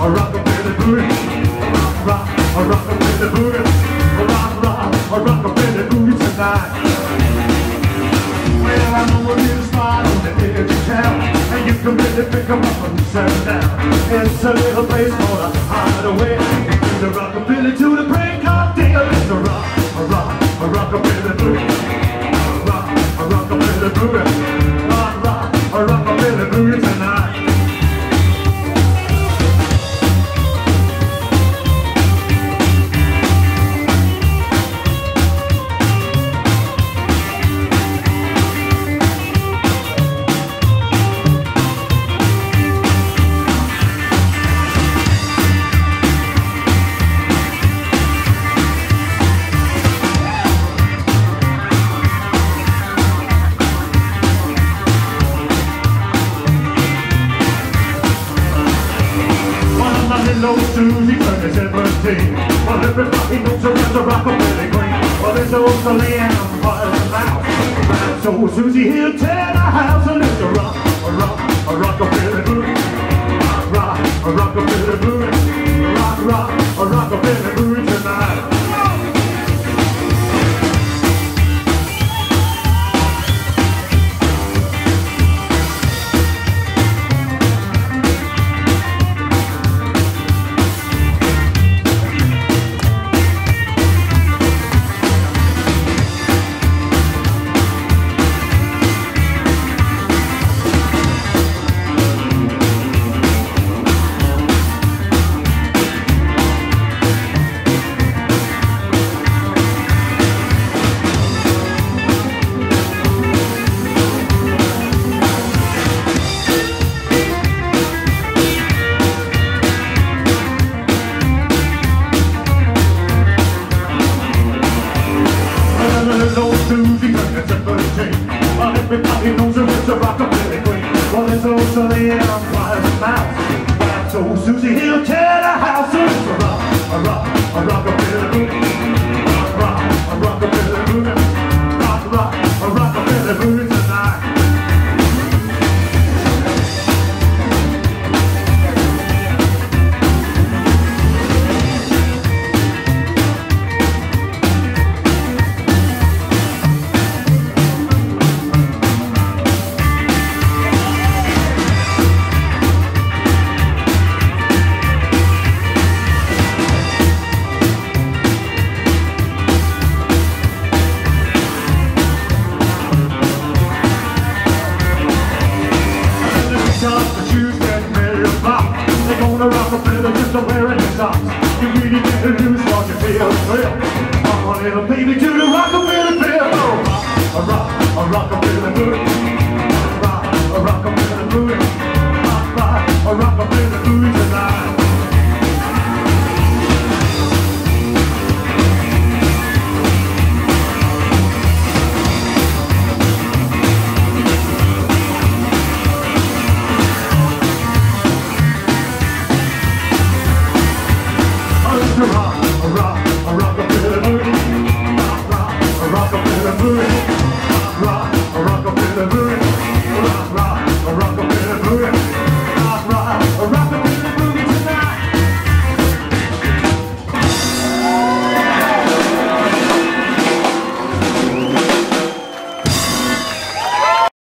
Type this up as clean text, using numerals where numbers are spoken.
a rockabilly booty. Rock, a rockabilly booty. Rock, a rockabilly booty tonight. Well, I know a little spot on the edge of town, and you can really pick 'em up and settle down. It's a little place called a hideaway. The rockabilly to the break of day. It's a rockabilly booty. Rock, a rockabilly booty. Rock, a rockabilly booty tonight. Little Susie turned 17. Well, everybody knows her as a rockabilly queen. Well, there's old Celine by the mouth. So Susie, he'll tear the house, and it's a rockabilly booty. Rock, a rockabilly booty. Rock, a rockabilly booty tonight. Little Susie turned 17. Well, everybody knows her as a rockabilly queen. Well, there's old Celine by the mouth. So Susie, he'll tear the house.